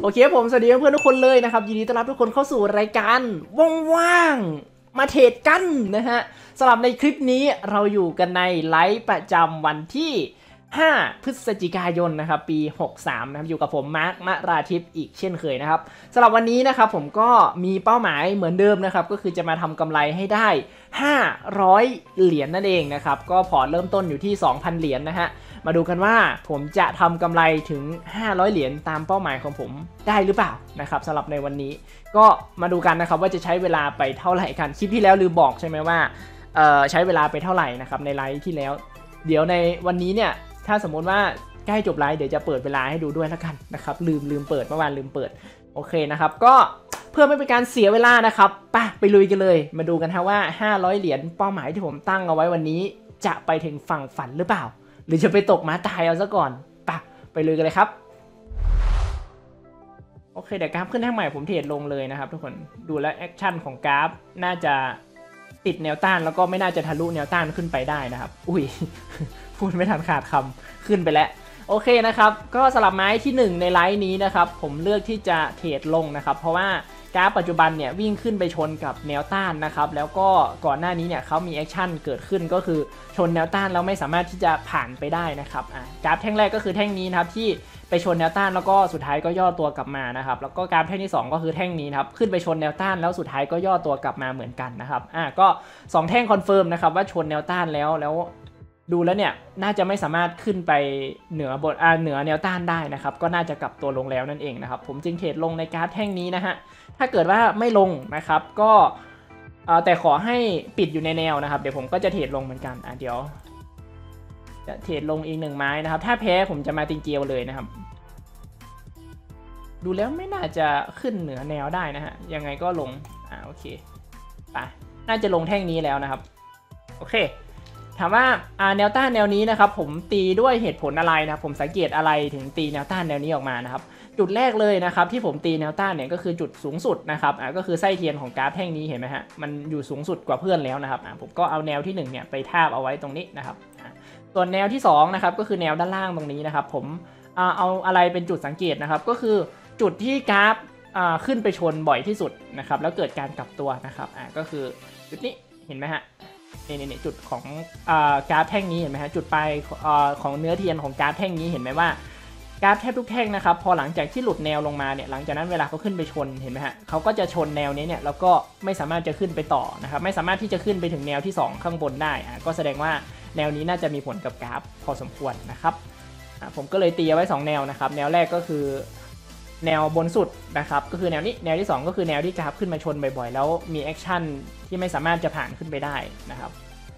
โอเคผมสวัสดีเพื่อนทุกคนเลยนะครับยินดีต้อนรับทุกคนเข้าสู่รายการว่างๆมาเทรดกันนะฮะสำหรับในคลิปนี้เราอยู่กันในไลฟ์ประจำวันที่5 พฤศจิกายนนะครับปี63นะครับอยู่กับผมมาร์คณราธิปอีกเช่นเคยนะครับสำหรับวันนี้นะครับผมก็มีเป้าหมายเหมือนเดิมนะครับก็คือจะมาทำกำไรให้ได้500เหรียญนั่นเองนะครับก็พอเริ่มต้นอยู่ที่ 2,000 เหรียญนะฮะมาดูกันว่าผมจะทำกำไรถึง500เหรียญตามเป้าหมายของผมได้หรือเปล่านะครับสำหรับในวันนี้ก็มาดูกันนะครับว่าจะใช้เวลาไปเท่าไหร่กันคลิปที่แล้วลืมบอกใช่ไหมว่าใช้เวลาไปเท่าไหร่นะครับในไลฟ์ที่แล้วเดี๋ยวในวันนี้เนี่ยถ้าสมมติว่าใกล้จบไลฟ์เดี๋ยวจะเปิดเวลาให้ดูด้วยแล้วกันนะครับลืมเปิดเมื่อวานลืมเปิดโอเคนะครับก็เพื่อไม่เป็นการเสียเวลานะครับไปลุยกันเลยมาดูกันฮะว่า500เหรียญเป้าหมายที่ผมตั้งเอาไว้วันนี้จะไปถึงฝั่งฝันหรือเปล่าหรือจะไปตกม้าตายเอาซะก่อนไปลุยกันเลยครับโอเคเดี๋ยวกราฟขึ้นแท่งใหม่ผมเทรดลงเลยนะครับทุกคนดูแล้วแอคชั่นของกราฟน่าจะติดแนวต้านแล้วก็ไม่น่าจะทะลุแนวต้านขึ้นไปได้นะครับอุ้ยพูดไม่ทันขาดคำขึ้นไปแล้วโอเคนะครับก็สลับไม้ที่1ในไลฟ์นี้นะครับผมเลือกที่จะเทรดลงนะครับเพราะว่ากราฟปัจจุบันเนี่ยวิ่งขึ้นไปชนกับแนวต้านนะครับแล้วก็ก่อนหน้านี้เนี่ยเขามีแอคชั่นเกิดขึ้นก็คือชนแนวต้านแล้วไม่สามารถที่จะผ่านไปได้นะครับกราฟแท่งแรกก็คือแท่งนี้นะครับที่ไปชนแนวต้านแล้วก็สุดท้ายก็ย่อตัวกลับมานะครับแล้วก็กราฟแท่งที่2ก็คือแท่งนี้นะครับขึ้นไปชนแนวต้านแล้วสุดท้ายก็ย่อตัวกลับมาเหมือนกันนะครับก็2แท่งคอนเฟิร์มนะครับว่าชนแนวต้านแล้วดูแล้วเนี่ยน่าจะไม่สามารถขึ้นไปเหนือแนวต้านได้นะครับก็น่าจะกลับตัวลงแล้วนั่นเองนะครับผมจึงเทรดลงในกราฟแท่งนี้นะฮะถ้าเกิดว่าไม่ลงนะครับก็แต่ขอให้ปิดอยู่ในแนวนะครับเดี๋ยวผมก็จะเทรดลงเหมือนกันเดี๋ยวจะเทรดลงอีก1ไม้นะครับถ้าแพ้ผมจะมาติงเกียวเลยนะครับดูแล้วไม่น่าจะขึ้นเหนือแนวได้นะฮะยังไงก็ลงโอเคไปน่าจะลงแท่งนี้แล้วนะครับโอเคถามว่าแนวต้านแนวนี้นะครับผมตีด้วยเหตุผลอะไรนะครับผมสังเกตอะไรถึงตีแนวต้านแนวนี้ออกมานะครับจุดแรกเลยนะครับที่ผมตีแนวต้านเนี่ยก็คือจุดสูงสุดนะครับก็คือไส้เทียนของกราฟแท่งนี้เห็นไหมฮะมันอยู่สูงสุดกว่าเพื่อนแล้วนะครับผมก็เอาแนวที่1เนี่ยไปทาบเอาไว้ตรงนี้นะครับส่วนแนวที่2นะครับก็คือแนวด้านล่างตรงนี้นะครับผมเอาอะไรเป็นจุดสังเกตนะครับก็คือจุดที่กราฟขึ้นไปชนบ่อยที่สุดนะครับแล้วเกิดการกลับตัวนะครับก็คือจุดนี้เห็นไหมฮะนี่จุดของกราฟแท่งนี้เห็นไหมฮะจุดปลายของเนื้อเทียนของกราฟแท่งนี้เห็นไหมว่ากราฟแทบทุกแท่งนะครับพอหลังจากที่หลุดแนวลงมาเนี่ยหลังจากนั้นเวลาเขาขึ้นไปชนเห็นไหมฮะเขาก็จะชนแนวนี้เนี่ยแล้วก็ไม่สามารถจะขึ้นไปต่อนะครับไม่สามารถที่จะขึ้นไปถึงแนวที่2ข้างบนได้ก็แสดงว่าแนวนี้น่าจะมีผลกับกราฟพอสมควรนะครับผมก็เลยตีไว้2แนวนะครับแนวแรกก็คือแนวบนสุดนะครับก็คือแนวนี้แนวที่2ก็คือแนวที่กราฟขึ้นมาชนบ่อยๆแล้วมีแอคชั่นที่ไม่สามารถจะผ่านขึ้นไปได้นะครับ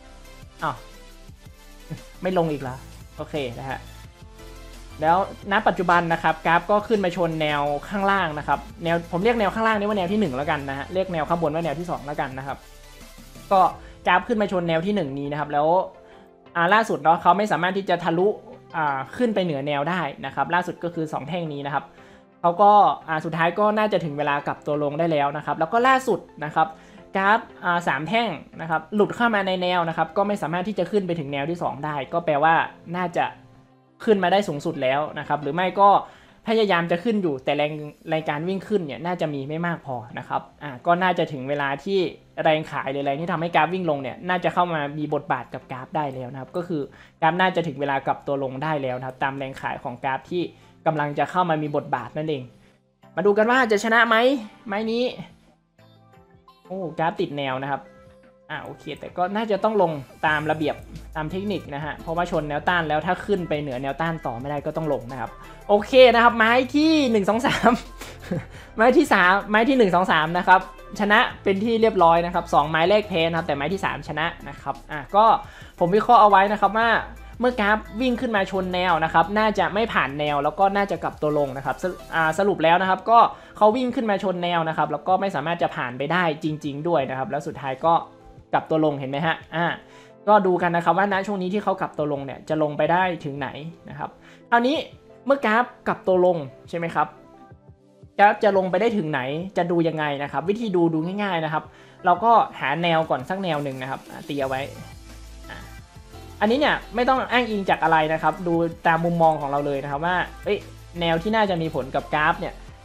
ไม่ลงอีกแล้วโอเคนะฮะแล้วณปัจจุบันนะครับกราฟก็ขึ้นมาชนแนวข้างล่างนะครับแนวผมเรียกแนวข้างล่างนี้ว่าแนวที่1แล้วกันนะฮะเรียกแนวข้างบนว่าแนวที่2แล้วกันนะครับก็กราฟขึ้นมาชนแนวที่1นี้นะครับแล้วล่าสุดเนาะเขาไม่สามารถที่จะทะลุขึ้นไปเหนือแนวได้นะครับล่าสุดก็คือ2แท่งนี้นะครับเขาก็สุดท้ายก็น่าจะถึงเวลากลับตัวลงได้แล้วนะครับแล้วก็ล่าสุดนะครับกราฟ3แท่งนะครับหลุดเข้ามาในแนวนะครับก็ไม่สามารถที่จะขึ้นไปถึงแนวที่2ได้ก็แปลว่าน่าจะขึ้นมาได้สูงสุดแล้วนะครับหรือไม่ก็พยายามจะขึ้นอยู่แต่แรงการวิ่งขึ้นเนี่ยน่าจะมีไม่มากพอนะครับก็น่าจะถึงเวลาที่แรงขายหรือแรงที่ทำให้กราฟวิ่งลงเนี่ยน่าจะเข้ามามีบทบาทกับกราฟได้แล้วนะครับก็คือกราฟน่าจะถึงเวลากลับตัวลงได้แล้วนะครับตามแรงขายของกราฟที่กำลังจะเข้ามามีบทบาทนั่นเองมาดูกันว่าจะชนะไหมไม้นี้โอ้กราฟติดแนวนะครับโอเคแต่ก็น่าจะต้องลงตามระเบียบตามเทคนิคนะฮะเพราะว่าชนแนวต้านแล้วถ้าขึ้นไปเหนือแนวต้านต่อไม่ได้ก็ต้องลงนะครับโอเคนะครับไม้ที่1 2 3ไม้ที่3ไม้ที่1 2 3นะครับชนะเป็นที่เรียบร้อยนะครับ2ไม้แรกแพ้นะครับแต่ไม้ที่3ชนะนะครับก็ผมวิเคราะห์เอาไว้นะครับว่าเมื่อกราฟวิ่งขึ้นมาชนแนวนะครับน่าจะไม่ผ่านแนวแล้วก็น่าจะกลับตัวลงนะครับสรุปแล้วนะครับก็เขาวิ่งขึ้นมาชนแนวนะครับแล้วก็ไม่สามารถจะผ่านไปได้จริงๆด้วยนะครับแล้วสุดท้ายก็กลับตัวลงเห็นไหมฮะก็ดูกันนะครับว่าณช่วงนี้ที่เขากลับตัวลงเนี่ยจะลงไปได้ถึงไหนนะครับคราวนี้เมื่อกราฟกลับตัวลงใช่ไหมครับกราฟจะลงไปได้ถึงไหนจะดูยังไงนะครับวิธีดูง่ายๆนะครับเราก็หาแนวก่อนสักแนวหนึ่งนะครับตีเอาไว้อันนี้เนี่ยไม่ต้องอ้างอิงจากอะไรนะครับดูตามมุมมองของเราเลยนะครับว่าแนวที่น่าจะมีผลกับกราฟเนี่ย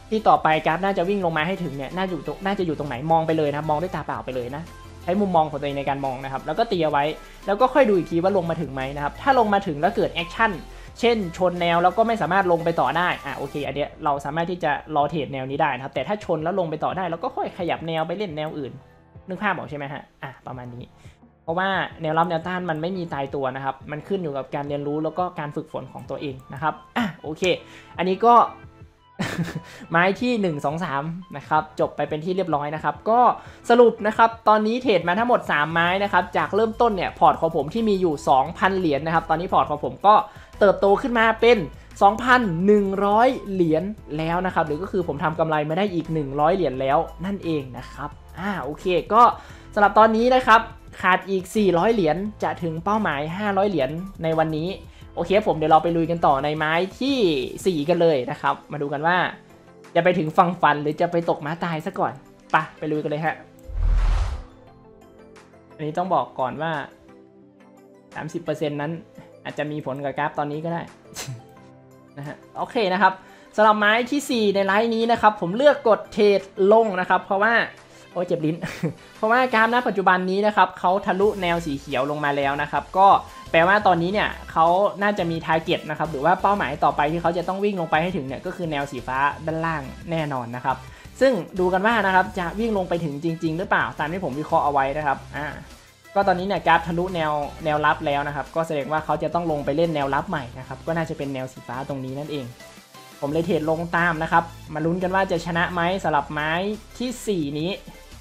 ที่ต่อไปกราฟน่าจะวิ่งลงมาให้ถึงเนี่ยน่าจะอยู่ตรงไหนมองไปเลยนะมองด้วยตาเปล่าไปเลยนะใช้มุมมองของตัวเองในการมองนะครับแล้วก็ตีเอาไว้แล้วก็ค่อยดูอีกทีว่าลงมาถึงไหมนะครับถ้าลงมาถึงแล้วเกิดแอคชั่นเช่นชนแนวแล้วก็ไม่สามารถลงไปต่อได้โอเคอันเนี้ยเราสามารถที่จะรอเทรดแนวนี้ได้นะครับแต่ถ้าชนแล้วลงไปต่อได้เราก็ค่อยขยับแนวไปเล่นแนวอื่นนึกภาพออกใช่ไหมฮะประมาณนี้เพราะว่าแนวรับแนวต้านมันไม่มีตายตัวนะครับมันขึ้นอยู่กับการเรียนรู้แล้วก็การฝึกฝนของตัวเองนะครับโอเคอันนี้ก็ ไม้ที่1 2 3นะครับจบไปเป็นที่เรียบร้อยนะครับก็สรุปนะครับตอนนี้เทรดมาทั้งหมด3ไม้นะครับจากเริ่มต้นเนี่ยพอร์ตของผมที่มีอยู่ 2,000 เหรียญนะครับตอนนี้พอร์ตของผมก็เติบโตขึ้นมาเป็น 2,100 เหรียญแล้วนะครับหรือก็คือผมทำกำไรมาได้อีก100 เหรียญแล้วนั่นเองนะครับโอเคก็สำหรับตอนนี้นะครับขาดอีก400 เหรียญจะถึงเป้าหมาย500 เหรียญในวันนี้โอเคผมเดี๋ยวเราไปลุยกันต่อในไม้ที่4กันเลยนะครับมาดูกันว่าจะไปถึงฝั่งฝันหรือจะไปตกม้าตายซะก่อนไปลุยกันเลยฮะอันนี้ต้องบอกก่อนว่า 30% นั้นอาจจะมีผลกับกราฟตอนนี้ก็ได้ นะฮะโอเคนะครับสำหรับไม้ที่4ในไลน์นี้นะครับผมเลือกกดเทรดลงนะครับเพราะว่าโอ้เจ็บลิ้น เพราะว่ากราฟณปัจจุบันนี้นะครับเขาทะลุแนวสีเขียวลงมาแล้วนะครับก็แปลว่าตอนนี้เนี่ยเขาน่าจะมีทาร์เก็ตนะครับหรือว่าเป้าหมายต่อไปที่เขาจะต้องวิ่งลงไปให้ถึงเนี่ยก็คือแนวสีฟ้าด้านล่างแน่นอนนะครับซึ่งดูกันว่านะครับจะวิ่งลงไปถึงจริงๆหรือเปล่าตามที่ผมวิเคราะห์เอาไว้นะครับก็ตอนนี้เนี่ยกราฟทะลุแนวรับแล้วนะครับก็แสดงว่าเขาจะต้องลงไปเล่นแนวรับใหม่นะครับก็น่าจะเป็นแนวสีฟ้าตรงนี้นั่นเองผมเลยเทรดลงตามนะครับมาลุ้นกันว่าจะชนะไหมสำหรับไม้ที่4นี้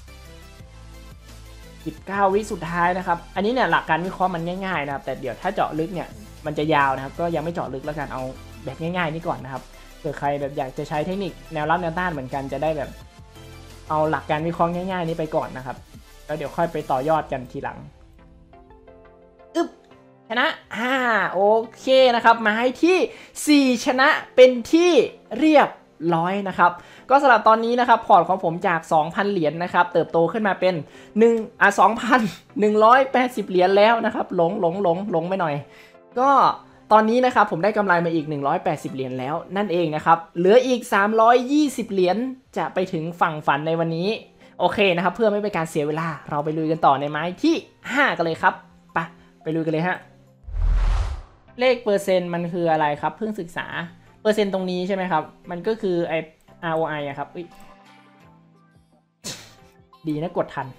19 วิสุดท้ายนะครับอันนี้เนี่ยหลักการวิเคราะห์มันง่ายๆนะครับแต่เดี๋ยวถ้าเจาะลึกเนี่ยมันจะยาวนะครับก็ยังไม่เจาะลึกแล้วกันเอาแบบง่ายๆนี่ก่อนนะครับเผื่อใครแบบอยากจะใช้เทคนิคแนวรับแนวต้านเหมือนกันจะได้แบบเอาหลักการวิเคราะห์ง่ายๆนี้ไปก่อนนะครับแล้วเดี๋ยวค่อยไปต่อยอดกันทีหลังชนะโอเคนะครับมาให้ที่4ชนะเป็นที่เรียบร้อยนะครับก็สำหรับตอนนี้นะครับพอร์ตของผมจาก 2,000 เหรียญนะครับเติบโตขึ้นมาเป็น2,180 เหรียญแล้วนะครับหลงไปหน่อยก็ตอนนี้นะครับผมได้กำไรมาอีก180 เหรียญแล้วนั่นเองนะครับเหลืออีก320 เหรียญจะไปถึงฝั่งฝันในวันนี้โอเคนะครับเพื่อไม่เป็นการเสียเวลาเราไปลุยกันต่อในไม้ที่5กันเลยครับไปลุยกันเลยฮะเลขเปอร์เซ็นต์มันคืออะไรครับเพิ่งศึกษาเปอร์เซ็นต์ตรงนี้ใช่ไหมครับมันก็คือไอ ROI อะครับดีนะกดทัน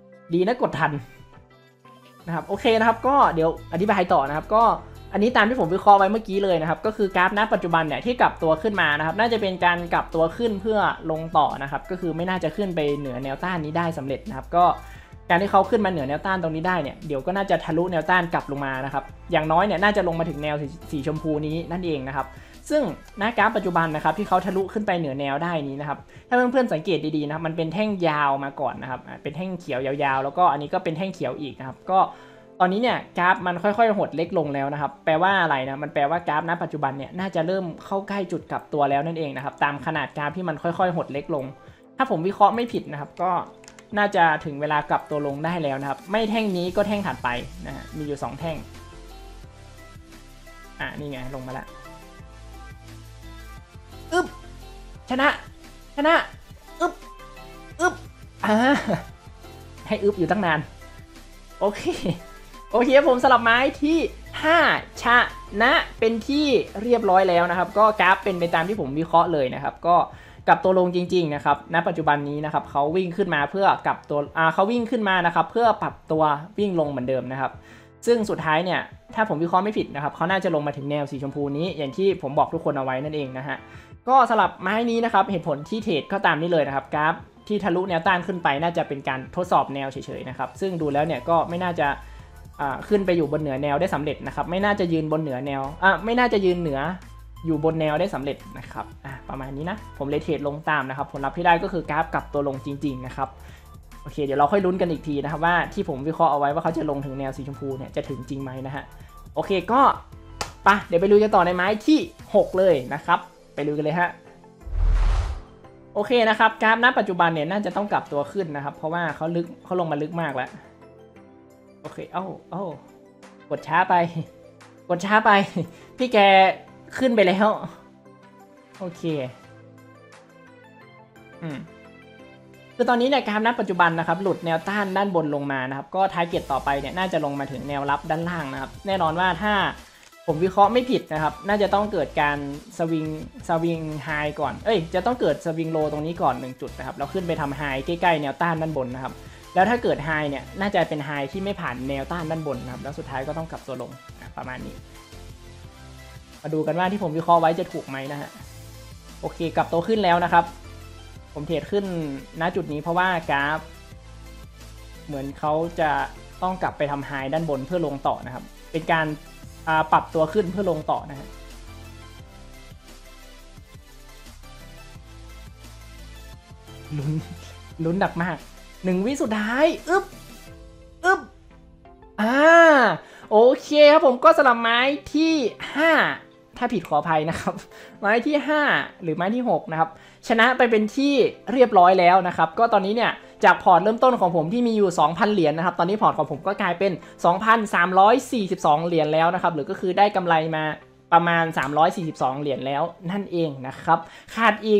นะครับโอเคนะครับก็เดี๋ยวอธิบายต่อนะครับก็อันนี้ตามที่ผมวิเคราะห์ไว้เมื่อกี้เลยนะครับก็คือกราฟณปัจจุบันเนี่ยที่กลับตัวขึ้นมานะครับน่าจะเป็นการกลับตัวขึ้นเพื่อลงต่อนะครับก็คือไม่น่าจะขึ้นไปเหนือแนวต้านนี้ได้สำเร็จนะครับก็การที่เขาขึ้นมาเหนือแนวต้านตรงนี้ได้เนี่ยเดี๋ยวก็น่าจะทะลุแนวต้านกลับลงมานะครับอย่างน้อยเนี่ยน่าจะลงมาถึงแนวสีชมพูนี้นั่นเองนะครับซึ่งหน้ากราฟปัจจุบันนะครับที่เขาทะลุขึ้นไปเหนือแนวได้นี้นะครับถ้าเพื่อนๆสังเกตดีๆนะครับมันเป็นแท่งยาวมาก่อนนะครับเป็นแท่งเขียวยาวๆแล้วก็อันนี้ก็เป็นแท่งเขียวอีกนะครับก็ตอนนี้เนี่ยกราฟมันค่อยๆหดเล็กลงแล้วนะครับแปลว่าอะไรนะมันแปลว่ากราฟณปัจจุบันเนี่ยน่าจะเริ่มเข้าใกล้จุดกลับตัวแล้วนั่นเองนะครับตามขนาดกราฟที่มันค่อยๆหดเล็กลงถ้าผมวิเคราะห์ไม่ผิดนะครับก็น่าจะถึงเวลากลับตัวลงได้แล้วนะครับไม่แท่งนี้ก็แท่งถัดไปนะฮะมีอยู่2แท่งนี่ไงลงมาแล้วชนะให้อยู่ตั้งนานโอเคผมสลับไม้ที่5ชนะเป็นที่เรียบร้อยแล้วนะครับก็กราฟเป็นไปตามที่ผมวิเคราะห์เลยนะครับก็กลับตัวลงจริงๆนะครับณปัจจุบันนี้นะครับเขาวิ่งขึ้นมาเพื่อกลับตัวเขาวิ่งขึ้นมานะครับเพื่อปรับตัววิ่งลงเหมือนเดิมนะครับซึ่งสุดท้ายเนี่ยถ้าผมวิเคราะห์ไม่ผิดนะครับเขาน่าจะลงมาถึงแนวสีชมพูนี้อย่างที่ผมบอกทุกคนเอาไว้นั่นเองนะฮะก็สลับไม้นี้นะครับเหตุผลที่เทรดก็ตามนี้เลยนะครับกราฟที่ทะลุแนวต้านขึ้นไปน่าจะเป็นการทดสอบแนวเฉยๆนะครับซึ่งดูแล้วเนี่ยก็ไม่น่าจะขึ้นไปอยู่บนเหนือแนวได้สำเร็จนะครับไม่น่าจะยืนบนเหนือแนวไม่น่าจะยืนเหนืออยู่บนแนวได้สำเร็จนะครับประมาณนี้นะผมเลยเทรดลงตามนะครับผลลัพธ์ที่ได้ก็คือกราฟกลับตัวลงจริงๆนะครับโอเคเดี๋ยวเราค่อยลุ้นกันอีกทีนะครับว่าที่ผมวิเคราะห์เอาไว้ว่าเขาจะลงถึงแนวสีชมพูเนี่ยจะถึงจริงไหมนะฮะโอเคก็เดี๋ยวไปลุยกันต่อในไม้ที่6เลยนะครับไปลุยกันเลยฮะโอเคนะครับกราฟณปัจจุบันเนี่ยน่าจะต้องกลับตัวขึ้นนะครับเพราะว่าเขาลงมาลึกมากแล้วโอเคกดช้าไปพี่แกขึ้นไปแล้วโอเคคือตอนนี้เนี่ยกราฟณปัจจุบันนะครับหลุดแนวต้านด้านบนลงมานะครับก็ทาร์เก็ตต่อไปเนี่ยน่าจะลงมาถึงแนวรับด้านล่างนะครับแน่นอนว่าถ้าผมวิเคราะห์ไม่ผิดนะครับน่าจะต้องเกิดการสวิงไฮก่อนจะต้องเกิดสวิงโลตรงนี้ก่อน1จุดนะครับแล้วขึ้นไปทำไฮใกล้ๆแนวต้านด้านบนนะครับแล้วถ้าเกิดไฮเนี่ยน่าจะเป็นไฮที่ไม่ผ่านแนวต้านด้านบนนะครับแล้วสุดท้ายก็ต้องกลับตัวลงประมาณนี้มาดูกันว่าที่ผมวิเคราะห์ไว้จะถูกไหมนะฮะโอเคกลับตัวขึ้นแล้วนะครับผมเทรดขึ้นณจุดนี้เพราะว่ากราฟเหมือนเขาจะต้องกลับไปทำไฮด้านบนเพื่อลงต่อนะครับเป็นการปรับตัวขึ้นเพื่อลงต่อนะฮะลุ้นหนักมาก1 วิสุดท้ายอึ๊บโอเคครับผมก็สลับไม้ที่5ถ้าผิดขออภัยนะครับไม้ที่5หรือไม้ที่6นะครับชนะไปเป็นที่เรียบร้อยแล้วนะครับก็ตอนนี้เนี่ยจากพอร์ตเริ่มต้นของผมที่มีอยู่ 2,000 เหรียญนะครับตอนนี้พอร์ตของผมก็กลายเป็น 2,342 เหรียญแล้วนะครับหรือก็คือได้กำไรมาประมาณ342เหรียญแล้วนั่นเองนะครับขาดอีก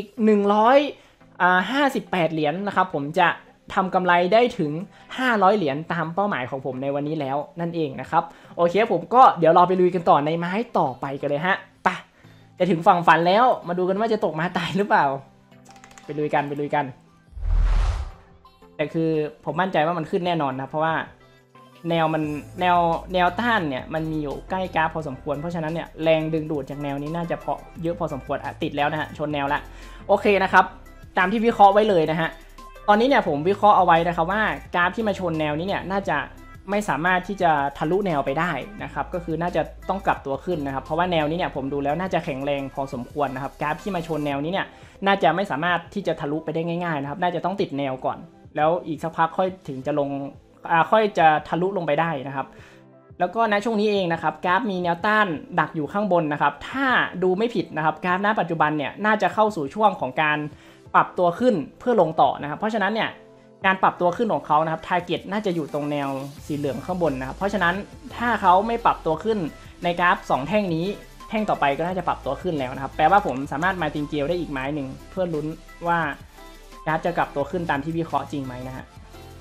158เหรียญนะครับผมจะทำกำไรได้ถึง500เหรียญตามเป้าหมายของผมในวันนี้แล้วนั่นเองนะครับโอเคผมก็เดี๋ยวเราไปลุยกันต่อในไม้ต่อไปกันเลยฮะไปจะถึงฝั่งฝันแล้วมาดูกันว่าจะตกมาตายหรือเปล่าไปลุยกันแต่คือผมมั่นใจว่ามันขึ้นแน่นอนนะเพราะว่าแนวต้านเนี่ยมันมีอยู่ใกล้กราฟพอสมควรเพราะฉะนั้นเนี่ยแรงดึงดูดจากแนวนี้น่าจะเยอะพอสมควรติดแล้วนะฮะชนแนวละโอเคนะครับตามที่วิเคราะห์ไว้เลยนะฮะตอนนี้เนี่ยผมวิเคราะห์เอาไว้นะครับว่ากราฟที่มาชนแนวนี้เนี่ยน่าจะไม่สามารถที่จะทะลุแนวไปได้นะครับก็คือน่าจะต้องกลับตัวขึ้นนะครับเพราะว่าแนวนี้เนี่ยผมดูแล้วน่าจะแข็งแรงพอสมควรนะครับกราฟที่มาชนแนวนี้เนี่ยน่าจะไม่สามารถที่จะทะลุไปได้ง่ายๆนะครับน่าจะต้องติดแนวก่อนแล้วอีกสักพักค่อยถึงจะค่อยจะทะลุลงไปได้นะครับแล้วก็ณช่วงนี้เองนะครับกราฟมีแนวต้านดักอยู่ข้างบนนะครับถ้าดูไม่ผิดนะครับกราฟณปัจจุบันเนี่ยน่าจะเข้าสู่ช่วงของการปรับตัวขึ้นเพื่อลงต่อนะครับเพราะฉะนั้นเนี่ยการปรับตัวขึ้นของเขานะครับทาร์เก็ตน่าจะอยู่ตรงแนวสีเหลืองข้างบนนะครับเพราะฉะนั้นถ้าเขาไม่ปรับตัวขึ้นในกราฟ2แท่งนี้แท่งต่อไปก็น่าจะปรับตัวขึ้นแล้วนะครับแปลว่าผมสามารถมาติงเจลได้อีกไม้หนึ่งเพื่อลุ้นว่ากราฟจะกลับตัวขึ้นตามที่วิเคราะห์จริงไหมนะฮะ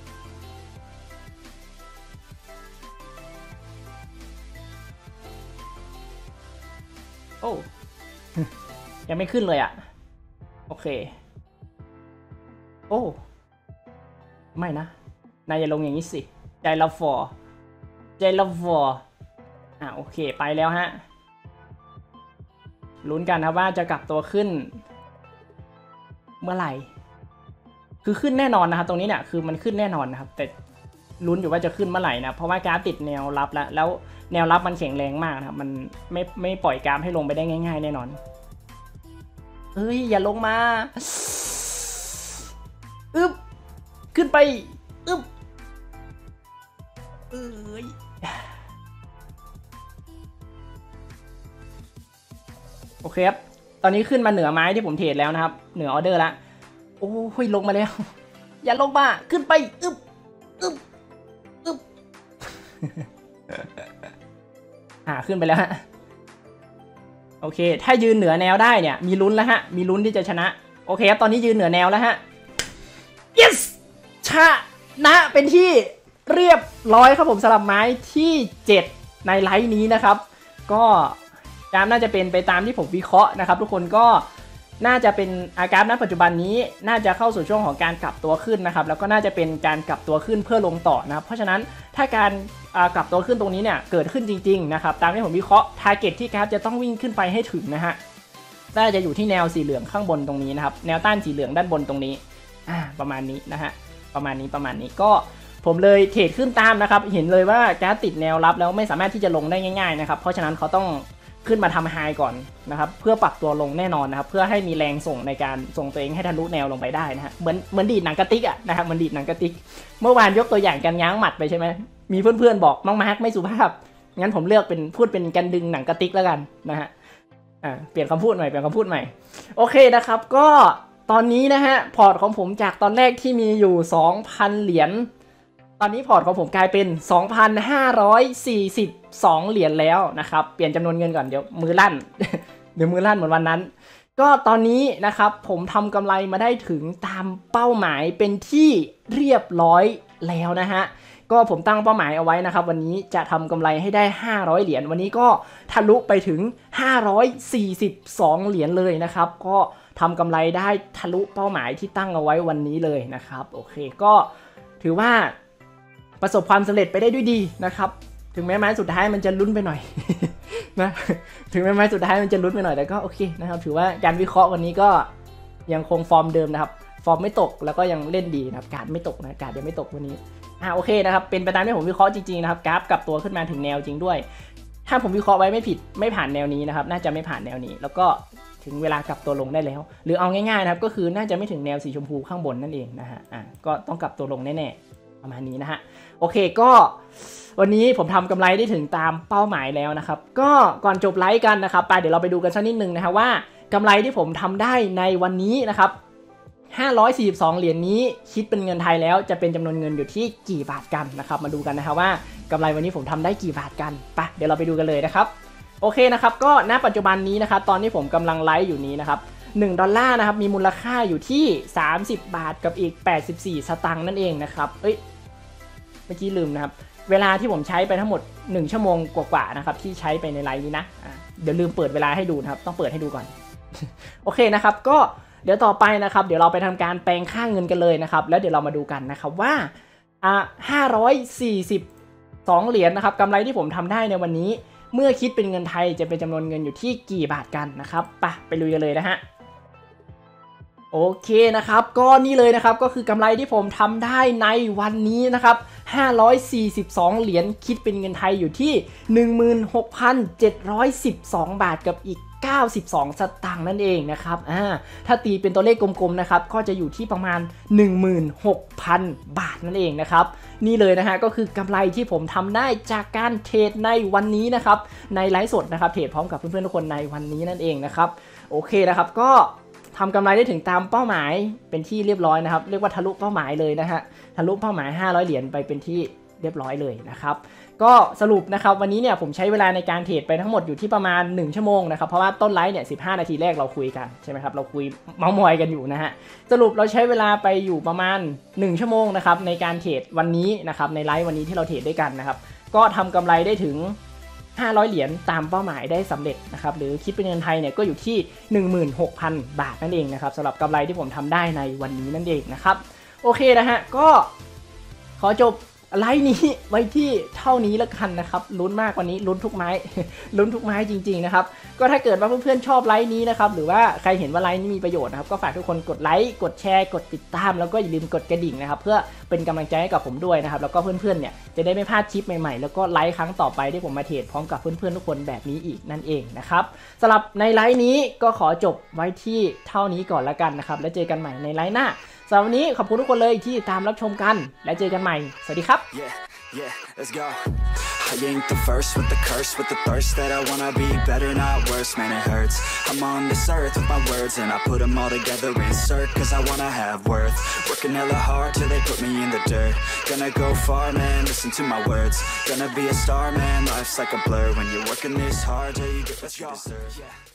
โอ้ ยังไม่ขึ้นเลยอ่ะโอเคโอ้ไม่นะนายอย่าลงอย่างนี้สิใจเราฟอโอเคไปแล้วฮะลุ้นกันนะว่าจะกลับตัวขึ้นเมื่อไหร่คือขึ้นแน่นอนนะครับตรงนี้เนี่ยคือมันขึ้นแน่นอนนะครับแต่ลุ้นอยู่ว่าจะขึ้นเมื่อไหร่นะเพราะว่ากราฟติดแนวรับแล้วแนวรับมันแข็งแรงมากนะครับมันไม่ปล่อยกราฟให้ลงไปได้ง่ายๆแน่นอนเฮ้ยอย่าลงมาอึ๊บขึ้นไปอึ๊บโอเคครับตอนนี้ขึ้นมาเหนือไม้ที่ผมเทรดแล้วนะครับเหนือออเดอร์ละโอ้ยลงมาแล้วอย่าลงมาขึ้นไปอึ๊บขึ้นไปแล้วฮะโอเคถ้ายืนเหนือแนวได้เนี่ยมีลุ้นแล้วฮะมีลุ้นที่จะชนะโอเคครับตอนนี้ยืนเหนือแนวแล้วฮะ yes ชนะเป็นที่เรียบร้อยครับผมสำหรับไม้ที่7ในไลฟ์นี้นะครับก็กราฟน่าจะเป็นไปตามที่ผมวิเคราะห์นะครับทุกคนก็น่าจะเป็นกราฟณปัจจุบันนี้น่าจะเข้าสู่ช่วงของการกลับตัวขึ้นนะครับแล้วก็น่าจะเป็นการกลับตัวขึ้นเพื่อลงต่อนะครับเพราะฉะนั้นถ้าการกลับตัวขึ้นตรงนี้เนี่ยเกิดขึ้นจริงๆนะครับตามที่ผมวิเคราะห์ทาร์เก็ตที่กราฟจะต้องวิ่งขึ้นไปให้ถึงนะฮะน่าจะอยู่ที่แนวสีเหลืองข้างบนตรงนี้นะครับแนวต้านสีเหลืองด้านบนตรงนี้ประมาณนี้นะฮะประมาณนี้ก็ผมเลยเทรดขึ้นตามนะครับเห็นเลยว่ากราฟติดแนวรับแล้วไม่สามารถที่จะลงได้ง่ายๆนะครับเพราะฉะนั้นเขาต้องขึ้นมาทำไฮก่อนนะครับเพื่อปรับตัวลงแน่นอนนะครับเพื่อให้มีแรงส่งในการส่งตัวเองให้ทะลุแนวลงไปได้นะฮะเหมือนดีดหนังกระติกอะนะครับมันดีดหนังกระติกเมื่อวานยกตัวอย่างการง้างหมัดไปใช่ไหมมีเพื่อนๆบอกน้องมาร์คไม่สุภาพงั้นผมเลือกเป็นพูดเป็นการดึงหนังกระติกแล้วกันนะฮะเปลี่ยนคำพูดใหม่โอเคนะครับก็ตอนนี้นะฮะพอร์ตของผมจากตอนแรกที่มีอยู่ 2,000 เหรียญตอนนี้พอร์ตของผมกลายเป็น 2,542 เหรียญแล้วนะครับเปลี่ยนจำนวนเงินก่อนเดี๋ยวมือลั่นเหมือนวันนั้นก็ตอนนี้นะครับผมทำกำไรมาได้ถึงตามเป้าหมายเป็นที่เรียบร้อยแล้วนะฮะก็ผมตั้งเป้าหมายเอาไว้นะครับวันนี้จะทำกำไรให้ได้500เหรียญวันนี้ก็ทะลุไปถึง542เหรียญเลยนะครับก็ทำกำไรได้ทะลุเป้าหมายที่ตั้งเอาไว้วันนี้เลยนะครับโอเคก็ถือว่าประสบความสำเร็จไปได้ด้วยดีนะครับถึงแม้ไม้สุดท้ายมันจะลุ้นไปหน่อย นะถึงแม้ไม้สุดท้ายมันจะลุ้นไปหน่อยแต่ก็โอเคนะครับถือว่าการวิเคราะห์วันนี้ก็ยังคงฟอร์มเดิมนะครับฟอร์มไม่ตกแล้วก็ยังเล่นดีนะครับการไม่ตกนะการยังไม่ตกวันนี้โอเคนะครับเป็นไปตามที่ผมวิเคราะห์จริงๆนะครับกราฟกลับตัวขึ้นมาถึงแนวจริงด้วยถ้าผมวิเคราะห์ไว้ไม่ผิดไม่ผ่านแนวนี้นะครับน่าจะไม่ผ่านแนวนี้แล้วก็ถึงเวลากลับตัวลงได้แล้วหรือเอาง่ายๆนะครับก็คือน่าจะไม่ถึงแนวสีชมพูข้างบนนั่นเองนะฮะก็ต้องกลับตัวลงแน่ๆประมาณนี้นะฮะโอเคก็วันนี้ผมทำกำไรได้ถึงตามเป้าหมายแล้วนะครับก็ก่อนจบไลฟ์กันนะครับเดี๋ยวเราไปดูกันสักนิดนึงนะครับว่ากำไรที่ผมทำได้ในวันนี้นะครับ542เหรียญนี้คิดเป็นเงินไทยแล้วจะเป็นจำนวนเงินอยู่ที่กี่บาทกันนะครับมาดูกันนะครับว่ากำไรวันนี้ผมทำได้กี่บาทกันเดี๋ยวเราไปดูกันเลยนะครับโอเคนะครับก็ณปัจจุบันนี้นะครับตอนที่ผมกำลังไลฟ์อยู่นี้นะครับ$1นะครับมีมูลค่าอยู่ที่30บาทกับอีก84สตางค์นั่นเองนะครับเมื่อกี้ลืมนะครับเวลาที่ผมใช้ไปทั้งหมด1ชั่วโมงกว่าๆนะครับที่ใช้ไปในไลฟ์นี้นะเดี๋ยวลืมเปิดเวลาให้ดูนะครับต้องเปิดให้ดูก่อน โอเคนะครับก็เดี๋ยวต่อไปนะครับเดี๋ยวเราไปทำการแปลงค่าเงินกันเลยนะครับแล้วเดี๋ยวเรามาดูกันนะครับว่า542เหรียญนะครับกำไรที่ผมทำได้ในวันนี้เมื่อคิดเป็นเงินไทยจะเป็นจำนวนเงินอยู่ที่กี่บาทกันนะครับไปลุยกันเลยนะฮะโอเคนะครับก็นี่เลยนะครับก็คือกำไรที่ผมทำได้ในวันนี้นะครับ542เหรียญคิดเป็นเงินไทยอยู่ที่ 16,712 บาทกับอีก92สตางค์นั่นเองนะครับถ้าตีเป็นตัวเลขกลมๆนะครับก็จะอยู่ที่ประมาณ 16,000 บาทนั่นเองนะครับนี่เลยนะฮะก็คือกำไรที่ผมทำได้จากการเทรดในวันนี้นะครับในไลฟ์สดนะครับเทรดพร้อมกับเพื่อนๆทุกคนในวันนี้นั่นเองนะครับโอเคนะครับก็ทำกำไรได้ถึงตามเป้าหมายเป็นที่เรียบร้อยนะครับเรียกว่าทะลุเป้าหมายเลยนะฮะทะลุเป้าหมาย500เหรียญไปเป็นที่เรียบร้อยเลยนะครับก็สรุปนะครับวันนี้เนี่ยผมใช้เวลาในการเทรดไปทั้งหมดอยู่ที่ประมาณ1ชั่วโมงนะครับเพราะว่าต้นไลฟ์เนี่ย15นาทีแรกเราคุยกันใช่ไหมครับเราคุยเมาท์มอยกันอยู่นะฮะสรุปเราใช้เวลาไปอยู่ประมาณ1ชั่วโมงนะครับในการเทรดวันนี้นะครับในไลฟ์วันนี้ที่เราเทรดด้วยกันนะครับก็ทำกำไรได้ถึง500เหรียญตามเป้าหมายได้สำเร็จนะครับหรือคิดเป็นเงินไทยเนี่ยก็อยู่ที่ 16,000 บาทนั่นเองนะครับสำหรับกำไรที่ผมทำได้ในวันนี้นั่นเองนะครับโอเคนะฮะก็ขอจบไลฟ์นี้ไว้ที่เท่านี้แล้วกันนะครับลุ้นมากกว่านี้ลุ้นทุกไม้ ลุ้นทุกไม้จริงๆนะครับก็ถ้าเกิดว่าเพื่อนๆชอบไลฟ์นี้นะครับหรือว่าใครเห็นว่าไลฟ์นี้มีประโยชน์นะครับก็ฝากทุกคนกดไลค์กดแชร์กดติดตามแล้วก็อย่าลืมกดกระดิ่งนะครับเพื่อเป็นกำลังใจให้กับผมด้วยนะครับแล้วก็เพื่อนๆเนี่ยจะได้ไม่พลาดคลิปใหม่ๆแล้วก็ไลฟ์ครั้งต่อไปที่ผมมาเทรดพร้อมกับเพื่อนๆทุกคนแบบนี้อีกนั่นเองนะครับสำหรับในไลฟ์นี้ก็ขอจบไว้ที่เท่านี้ก่อนละกันนะครับแล้วเจอกันใหม่ในไลฟ์หน้าสำหรับวันนี้ขอบคุณทุกคนเลยที่ตามรับชมกันและเจอกันใหม่สวัสดีครับ Yeah, let's go. I ain't the first with the curse, with the thirst that I wanna be better, not worse, man, it hurts. I'm on this earth with my words, and I put them all together, insert, cause I wanna have worth. Working hella hard till they put me in the dirt. Gonna go far, man, listen to my words. Gonna be a star, man, life's like a blur. When you're working this hard till you get what you deserve.